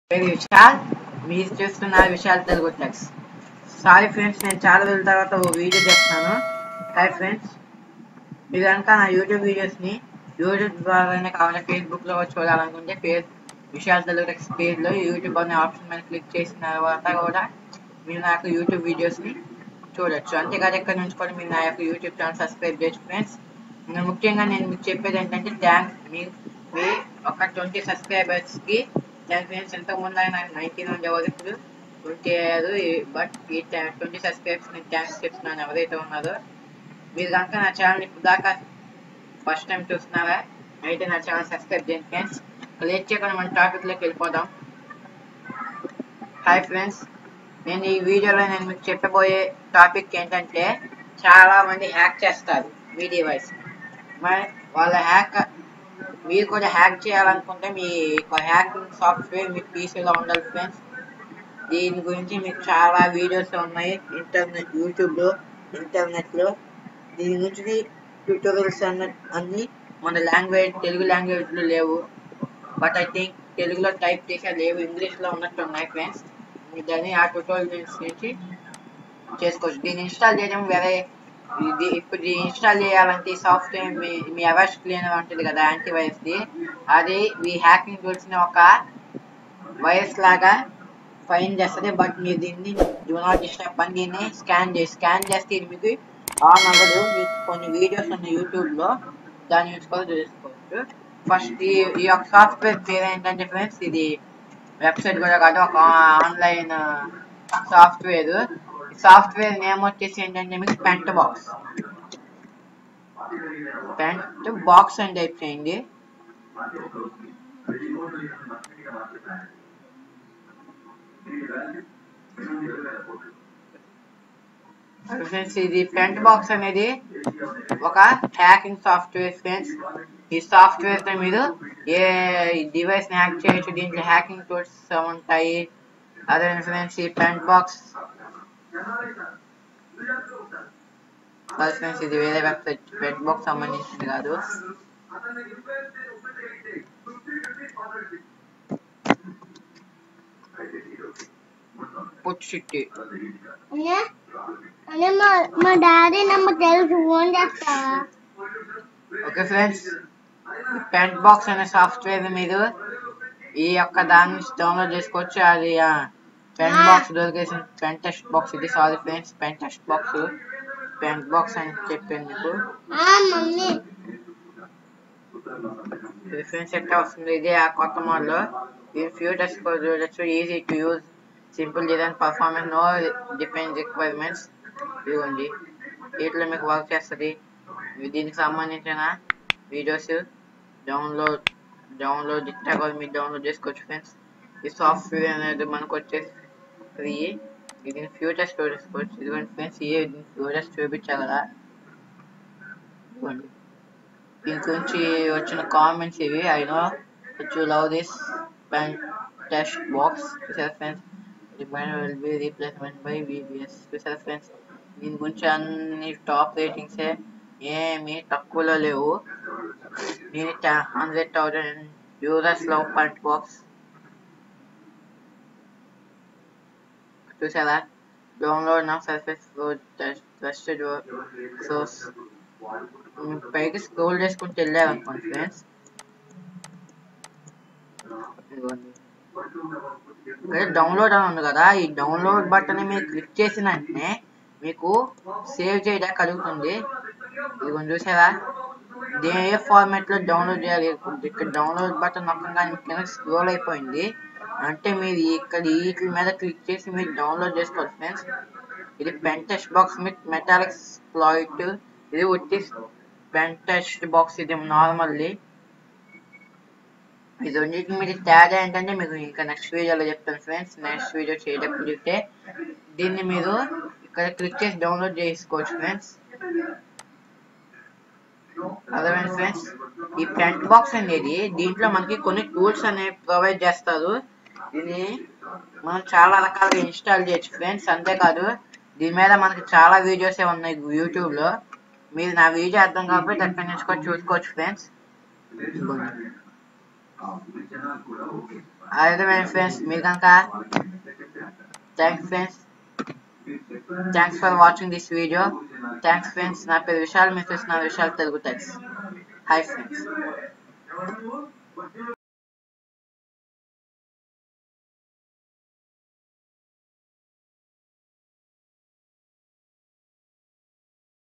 పేరు విశాల్. మీరు చూస్తున్నారు Vishal Telugu techs. Sorry friends, నేను చాలా రోజుల తర్వాత ఓ వీడియో చేస్తున్నాను. హాయ్ ఫ్రెండ్స్, మీరు కనుక నా యూట్యూబ్ వీడియోస్ని యూట్యూబ్ ద్వారానే కావాలి ఫేస్బుక్లో చూడాలనుకుంటే విశాల్ తెలుగు టెక్స్ పేజ్లో యూట్యూబ్ అనే ఆప్షన్ మీద క్లిక్ చేసిన తర్వాత కూడా మీరు నా యొక్క యూట్యూబ్ వీడియోస్ని చూడొచ్చు. అంతేకాదు ఇక్కడ నుంచి కూడా మీరు నా యొక్క యూట్యూబ్ ఛానల్ సబ్స్క్రైబ్ చేయొచ్చు ఫ్రెండ్స్. ముఖ్యంగా నేను మీకు చెప్పేది ఏంటంటే థ్యాంక్స్ మీ ఒక 20 సబ్స్క్రైబర్స్కి థ్యాంక్స్ ఫ్రెండ్స్. ఇంతకుముందు ఆయన 19 ఉండేవారు, ఇప్పుడు 20 అయ్యారు. బట్ ఈ 20 సబ్స్క్రైబర్స్ నేను థ్యాంక్స్ చెప్తున్నాను ఎవరైతే ఉన్నారో. మీరు కనుక నా ఛానల్ ఇప్పుడు దాకా ఫస్ట్ టైం చూస్తున్నారా అయితే నా ఛానల్ సబ్స్క్రైబ్ చేయండి ఫ్రెండ్స్. లేట్ చేయకుండా మన టాపిక్లోకి వెళ్ళిపోదాం. హాయ్ ఫ్రెండ్స్, నేను ఈ వీడియోలో నేను మీకు చెప్పబోయే టాపిక్ ఏంటంటే చాలా మంది హ్యాక్ చేస్తారు మీ డివైస్. మరి వాళ్ళ మీరు కూడా హ్యాక్ చేయాలనుకుంటే మీ హ్యాకింగ్ సాఫ్ట్వేర్ మీ పీసీలో ఉండాలి ఫ్రెండ్స్. దీని గురించి మీకు చాలా వీడియోస్ ఉన్నాయి యూట్యూబ్లో, ఇంటర్నెట్లో. దీని గురించి ట్యూటోరియల్స్ అన్నీ మన తెలుగు లాంగ్వేజ్లో లేవు. బట్ ఐ థింక్ తెలుగులో టైప్ చేసే లేవు, ఇంగ్లీష్లో ఉన్నట్టు ఉన్నాయి ఫ్రెండ్స్. దాన్ని ఆ ట్యూటోరియల్స్ నుంచి చేసుకోవచ్చు. దీన్ని ఇన్స్టాల్ చేయడం ఇప్పుడు ఇన్స్టాల్ చేయాలంటే ఈ సాఫ్ట్వేర్ మీ అవాష్ క్లీనర్ ఉంటుంది కదా, యాంటీవైరస్ది. అది మీ హ్యాకింగ్ టూల్స్ని ఒక వైరస్ లాగా ఫైన్ చేస్తుంది. బట్ మీరు దీన్ని డూ నాట్ డిస్టర్బ్ అని దీన్ని స్కాన్ చేస్తే ఇది మీకు ఆన్ అవ్వదు. మీకు కొన్ని వీడియోస్ ఉన్నాయి యూట్యూబ్లో, దాని నుంచి కూడా చూసుకోవచ్చు. ఫస్ట్ ఈ యొక్క సాఫ్ట్వేర్ పేరు ఏంటంటే ఫ్రెండ్స్, ఇది వెబ్సైట్ కూడా కాదు, ఒక ఆన్లైన్ సాఫ్ట్వేర్. సాఫ్ట్వేర్ నేమ్ వచ్చేసి ఏంటంటే మీకు పెంట్ బాక్స్ అని టైప్ చేయండి. ఫ్రెండ్స్, ఇది పెంట్ బాక్స్ అనేది ఒక హ్యాకింగ్ సాఫ్ట్వేర్ ఫ్రెండ్స్. ఈ సాఫ్ట్వేర్ తో మీరు ఏ డివైస్ ని హ్యాక్ చేయొచ్చు. దీంట్లో హ్యాకింగ్ టూల్స్ ఉంటాయి. అదే ఫ్రెండ్స్, ఈ పెంట్ బాక్స్ ఫ్రెండ్స్, ఇది వేరే వెబ్సైట్, పెంట్ బాక్స్ సంబంధించింది కాదు. పుట్టిట్టి మా డాడీ నెంబర్ తెలుసు, ఫోన్ చేస్తా. ఓకే ఫ్రెండ్స్, పెంట్ బాక్స్ అనే సాఫ్ట్వేర్ మీరు ఈ యొక్క దాన్ని డౌన్లోడ్ చేసుకోవచ్చు. అది పెంట్ బాక్స్ దొరికేసిన పెంట్ టెస్ట్ బాక్స్ ఇది. సారీ ఫ్రెండ్స్, పెంట్ బాక్స్ అని చెప్పాను మీకు. ఫ్రెండ్స్, ఎట్లా వస్తుంది ఇది ఆ కొత్త మోడల్. ఇది ఫ్యూ టెస్ట్ చూడొచ్చు. Easy to use, simple design, performance, no depend requirements. ఇదిగోండి, వీటిలో మీకు వర్క్ చేస్తుంది. దీనికి సంబంధించిన వీడియోస్ డౌన్లోడ్ ఇట్లా కూడా మీరు డౌన్లోడ్ చేసుకోవచ్చు ఫ్రెండ్స్. ఈ సాఫ్ట్వేర్ అనేది మనకు వచ్చేసి ఫ్రీ. దీని ఫ్యూచర్స్ చూసుకోవచ్చు. ఇదిగోండి ఫ్రెండ్స్, ఫ్యూచర్స్ చూపించా కదా. ఇదిగోండి, దీని గురించి వచ్చిన కామెంట్స్ ఇవి. I know you love this pent test box. చూసారా friends, will be replacement by VBS. చూసారా ఫ్రెండ్స్, దీని గురించి అన్ని టాప్ రేటింగ్సే, ఏమి తక్కువలో లేవు. దీని 100,000 users లవ్ పెంట్ బాక్స్. చూసారా, డౌన్లోడ్ నా సర్ఫేస్ ట్రస్టెడ్ సోర్స్. పైకి స్క్రోల్ చేసుకుంటూ వెళ్ళారు అనుకోండి ఫ్రెండ్స్, డౌన్లోడ్ అని ఉంది కదా. ఈ డౌన్లోడ్ బటన్ మీరు క్లిక్ చేసిన వెంటనే మీకు సేవ్ చేయడానికి కలుగుతుంది. ఇదిగోండి చూసారా, ఏ ఫార్మాట్ లో డౌన్లోడ్ చేయాలి. ఇక్కడ డౌన్లోడ్ బటన్ నొక్కగానే కింద స్క్రోల్ అయిపోయింది. అంటే మీరు ఇక్కడ వీటి మీద క్లిక్ చేసి మీరు డౌన్లోడ్ చేసుకోవాలి ఫ్రెండ్స్. ఇది pent test box with metallic exploit. ఇది వచ్చి పెంట్ టెస్ట్ బాక్స్, ఇది నార్మల్లీ. ఇది రెండింటి మీద తేడా ఏంటంటే మీకు ఇంకా నెక్స్ట్ వీడియోలో చెప్తాను ఫ్రెండ్స్. నెక్స్ట్ వీడియో చేయటప్పుడు చెప్తే దీన్ని మీరు ఇక్కడ క్లిక్ చేసి డౌన్లోడ్ చేసుకోవచ్చు ఫ్రెండ్స్. అర్థమైంది ఫ్రెండ్స్, ఈ పెంట్ బాక్స్ అనేది దీంట్లో మనకి కొన్ని టూల్స్ అనేవి ప్రొవైడ్ చేస్తారు. దీన్ని మనం చాలా రకాలుగా ఇన్స్టాల్ చేయొచ్చు ఫ్రెండ్స్. అంతేకాదు దీని మీద మనకి చాలా వీడియోస్ ఉన్నాయి యూట్యూబ్లో. మీరు నా వీడియో అర్థం కాకపోతే అక్కడి నుంచి కూడా చూసుకోవచ్చు ఫ్రెండ్స్. అర్థమైంది ఫ్రెండ్స్. మీరు కనుక thanks friends, thanks for watching this video. Thanks friends. నా పేరు విశాల్, మీరు చూస్తున్నారు Vishal Telugu techs. Hi friends.